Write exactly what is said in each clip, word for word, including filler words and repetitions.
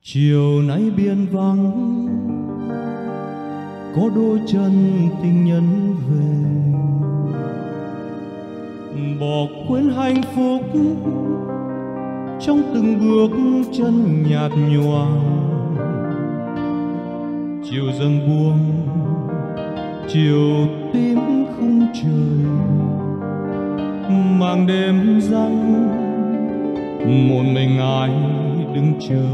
Chiều nay biển vắng, có đôi chân tình nhân về, bỏ quên hạnh phúc trong từng bước chân nhạt nhòa. Chiều dần buông, chiều tím khung trời, màn đêm răng một mình ai đứng chờ.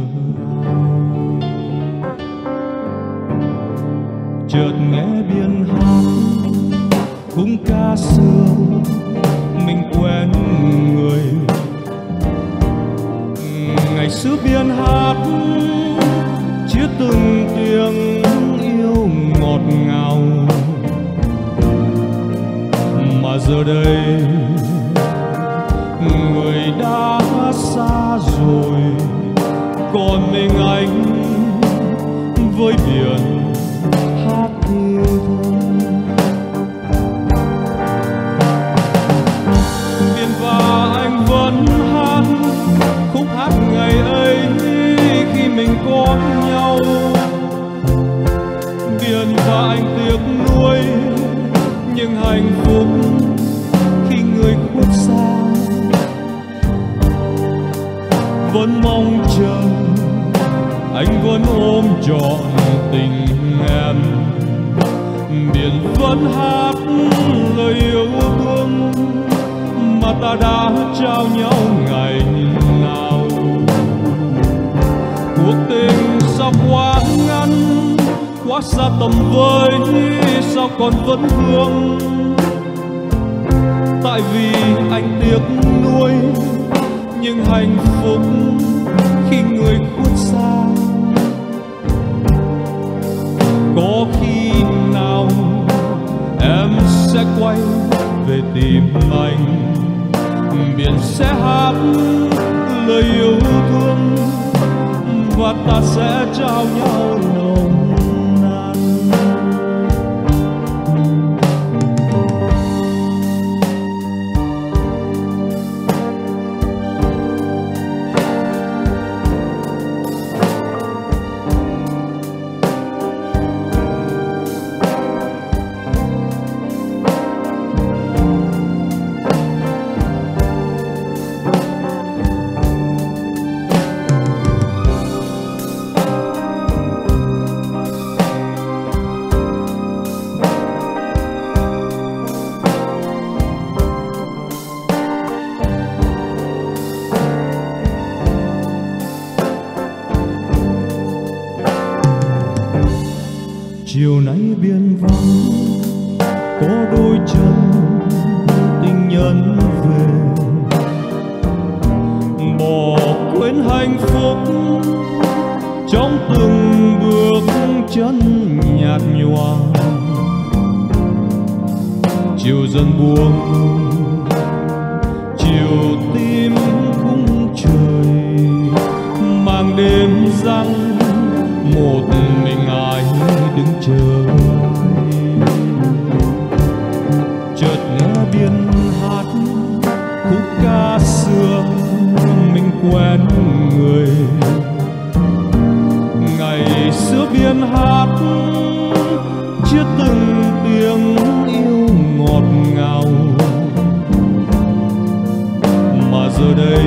Chợt nghe biển hát khung ca xưa, mình quen người. Ngày xưa biển hát chia từng tiếng yêu ngọt ngào, mà giờ đây người đã xa rồi, còn mình anh với biển hát yêu thương. Biển và anh vẫn hát khúc hát ngày ấy khi mình có nhau. Biển và anh tiếc nuối nhưng hạnh phúc khi người khuất xa. Vẫn mong chờ, anh vẫn ôm trọn tình em. Biển vẫn hát lời yêu thương mà ta đã trao nhau ngày nào. Cuộc tình sao quá ngắn, quá xa tầm với, sao còn vẫn thương. Tại vì anh tiếc nuối nhưng hạnh phúc khi người khuất xa. Có khi nào em sẽ quay về tìm anh, biển sẽ hát lời yêu thương và ta sẽ trao nhau nồng nàn. Chiều nay biển vắng, có đôi chân tình nhân về, bỏ quên hạnh phúc trong từng bước chân nhạt nhòa. Chiều dần buông, chiều tím khung trời, màn đêm răng một mình ai đứng chờ. Chợt nghe biển hát khúc ca xưa, mình quen người. Ngày xưa biển hát chia từng tiếng yêu ngọt ngào, mà giờ đây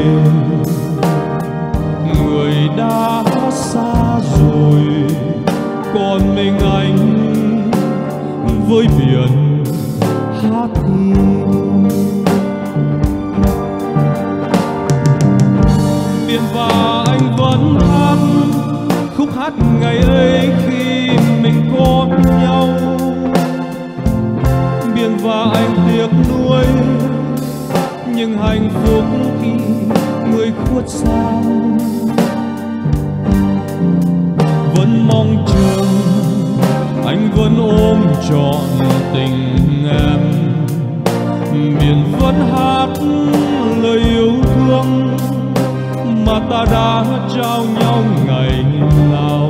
người đã xa rồi, còn mình anh với biển hát yêu. Biển và anh vẫn hát khúc hát ngày ấy khi mình có nhau. Biển và anh tiếc nuối nhưng hạnh phúc khi người khuất xa. Vẫn mong chờ, anh vẫn ôm trọn tình em. Biển vẫn hát lời yêu thương mà ta đã trao nhau ngày nào.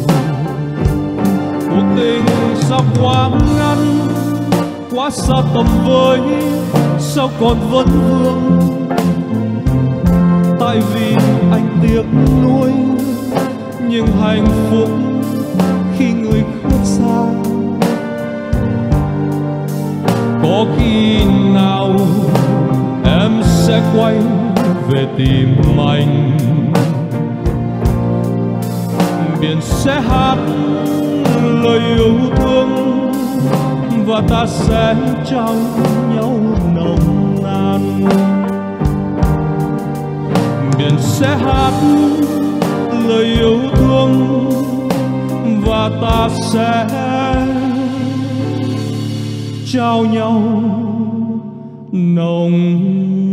Cuộc tình sao quá ngắn, quá xa tầm với, sao còn vẫn thương. Tại vì anh tiếc nuối nhưng hạnh phúc khi người khuất xa. Có khi nào em sẽ quay về tìm anh, biển sẽ hát lời yêu thương và ta sẽ trao nhau nồng nàn. Biển sẽ hát lời yêu thương và ta sẽ trao nhau nồng